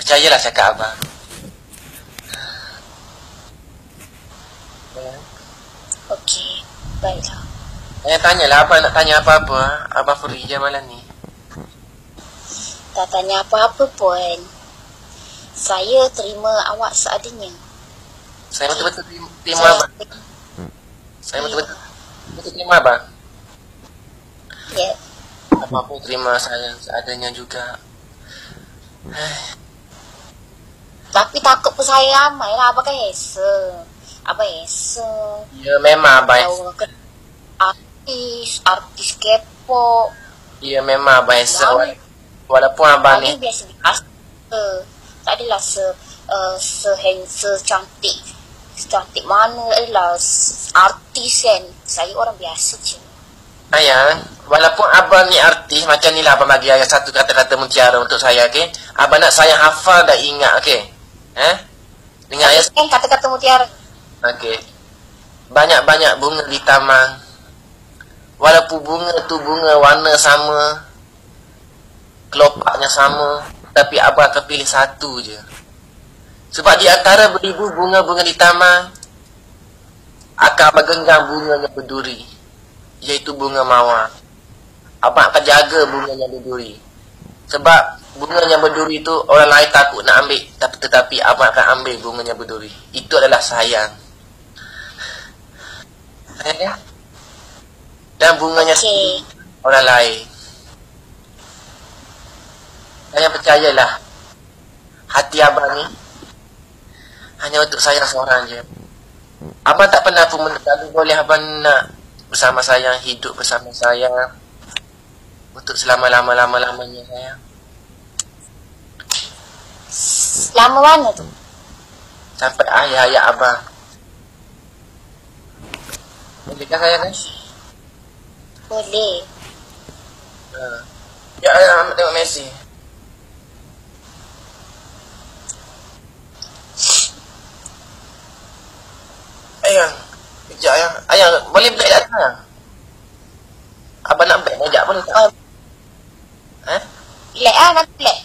Percayalah cakap abang. Okey, baiklah. Tanyalah abang nak tanya apa-apa. Abang free je malam ni. Tak tanya apa-apa pun. Saya terima awak seadanya. Saya betul-betul terima abang. Saya betul-betul terima abang. Ya. Apa-apa terima saya seadanya juga. Tapi takut pun saya ramai lah. Abang kan hesa. Abang hesa. Ya memang abang. Tahu ke artis K-pop. Ya memang abang hesa. Walaupun abang ni biasa-biasa. Tak adalah secantik. Secantik mana adalah artis kan. Saya orang biasa je. Ayang, walaupun abang ni artis, macam ni lah abang bagi ayah satu kata-kata mutiara untuk saya, okey? Abang nak saya hafal dan ingat, okey? Dengan ayah kan kata-kata mutiara. okey. Banyak-banyak bunga di taman. Walaupun bunga tu bunga warna sama, kelopaknya sama, tapi abang akan pilih satu je. Sebab di antara beribu bunga-bunga di taman, akan abang genggam bunganya berduri, iaitu bunga mawar. Abang akan jaga bunganya berduri. Sebab bunganya berduri tu orang lain takut nak ambil, tetapi abang akan ambil bunganya berduri. Itu adalah sayang. Dan bunganya orang lain. Saya percayalah, hati abang ni hanya untuk saya seorang je. Abang tak pernah pun menekan, boleh abang nak bersama saya, hidup bersama saya untuk selama-lama-lamanya saya. Lama mana tu? Sampai ayah-ayah abang. Bolehkah saya kan? Boleh. Ya ayah, tengok Messi. Ayah, kejap ayah. Ayah, boleh back tak ayah? Abang nak back sekejap boleh tak? Relax lah, nanti relax.